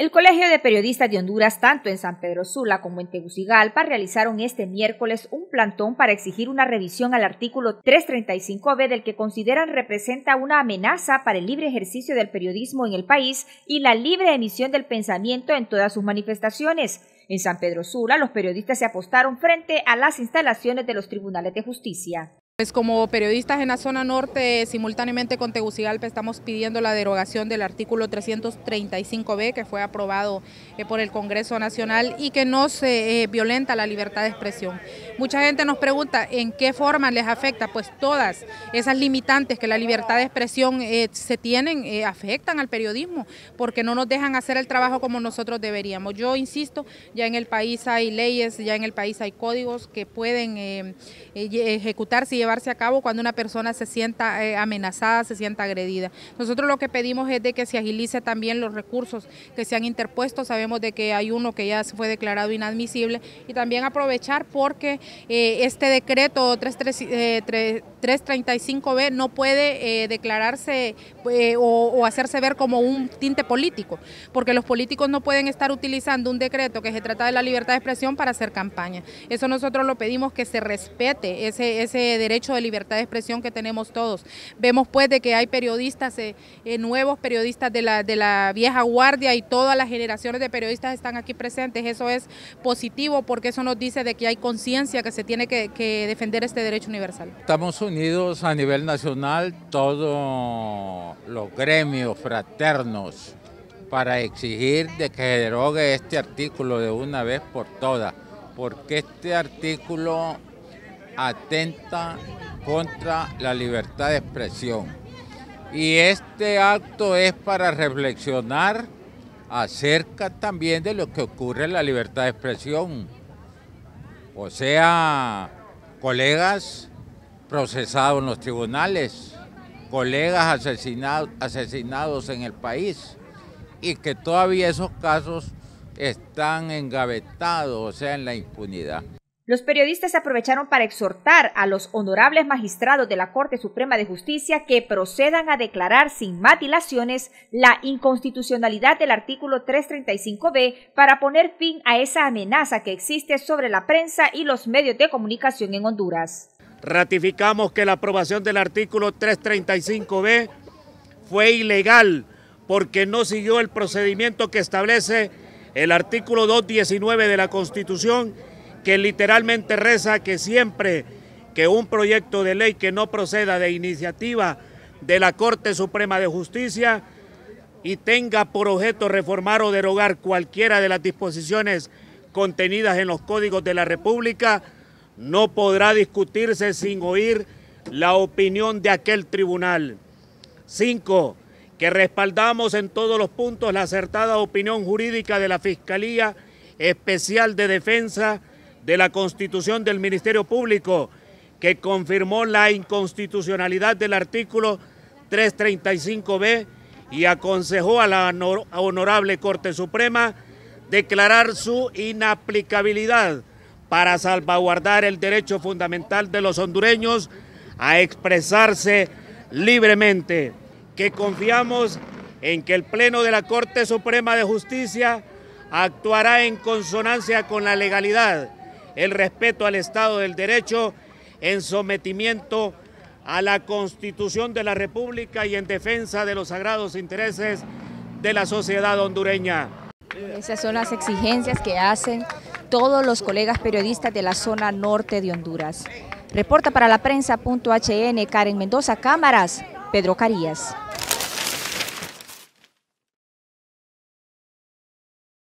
El Colegio de Periodistas de Honduras, tanto en San Pedro Sula como en Tegucigalpa, realizaron este miércoles un plantón para exigir una revisión al artículo 335b del que consideran representa una amenaza para el libre ejercicio del periodismo en el país y la libre emisión del pensamiento en todas sus manifestaciones. En San Pedro Sula, los periodistas se apostaron frente a las instalaciones de los tribunales de justicia. Pues como periodistas en la zona norte, simultáneamente con Tegucigalpa, estamos pidiendo la derogación del artículo 335b que fue aprobado por el Congreso Nacional y que nos violenta la libertad de expresión. Mucha gente nos pregunta en qué forma les afecta, pues todas esas limitantes que la libertad de expresión se tienen afectan al periodismo porque no nos dejan hacer el trabajo como nosotros deberíamos. Yo insisto, ya en el país hay leyes, ya en el país hay códigos que pueden ejecutarse y llevarse a cabo cuando una persona se sienta amenazada, se sienta agredida. Nosotros lo que pedimos es de que se agilice también los recursos que se han interpuesto. Sabemos de que hay uno que ya fue declarado inadmisible y también aprovechar porque este decreto 335b no puede declararse o hacerse ver como un tinte político, porque los políticos no pueden estar utilizando un decreto que se trata de la libertad de expresión para hacer campaña. Eso nosotros lo pedimos, que se respete ese derecho de libertad de expresión que tenemos todos. Vemos pues de que hay periodistas, nuevos periodistas de la vieja guardia, y todas las generaciones de periodistas están aquí presentes. Eso es positivo porque eso nos dice de que hay conciencia, que se tiene que defender este derecho universal. Estamos unidos a nivel nacional, todos los gremios fraternos, para exigir de que se derogue este artículo de una vez por todas, porque este artículo atenta contra la libertad de expresión. Y este acto es para reflexionar acerca también de lo que ocurre en la libertad de expresión. O sea, colegas procesados en los tribunales, colegas asesinados en el país, y que todavía esos casos están engavetados, o sea, en la impunidad. Los periodistas aprovecharon para exhortar a los honorables magistrados de la Corte Suprema de Justicia que procedan a declarar sin más dilaciones la inconstitucionalidad del artículo 335b para poner fin a esa amenaza que existe sobre la prensa y los medios de comunicación en Honduras. Ratificamos que la aprobación del artículo 335b fue ilegal porque no siguió el procedimiento que establece el artículo 219 de la Constitución, que literalmente reza que siempre que un proyecto de ley que no proceda de iniciativa de la Corte Suprema de Justicia y tenga por objeto reformar o derogar cualquiera de las disposiciones contenidas en los códigos de la República, no podrá discutirse sin oír la opinión de aquel tribunal. 5. Que respaldamos en todos los puntos la acertada opinión jurídica de la Fiscalía Especial de Defensa de la Constitución del Ministerio Público, que confirmó la inconstitucionalidad del artículo 335b y aconsejó a la Honorable Corte Suprema declarar su inaplicabilidad para salvaguardar el derecho fundamental de los hondureños a expresarse libremente, que confiamos en que el Pleno de la Corte Suprema de Justicia actuará en consonancia con la legalidad, el respeto al Estado del Derecho, en sometimiento a la Constitución de la República y en defensa de los sagrados intereses de la sociedad hondureña. Esas son las exigencias que hacen todos los colegas periodistas de la zona norte de Honduras. Reporta para la prensa.hn Karen Mendoza, cámaras, Pedro Carías.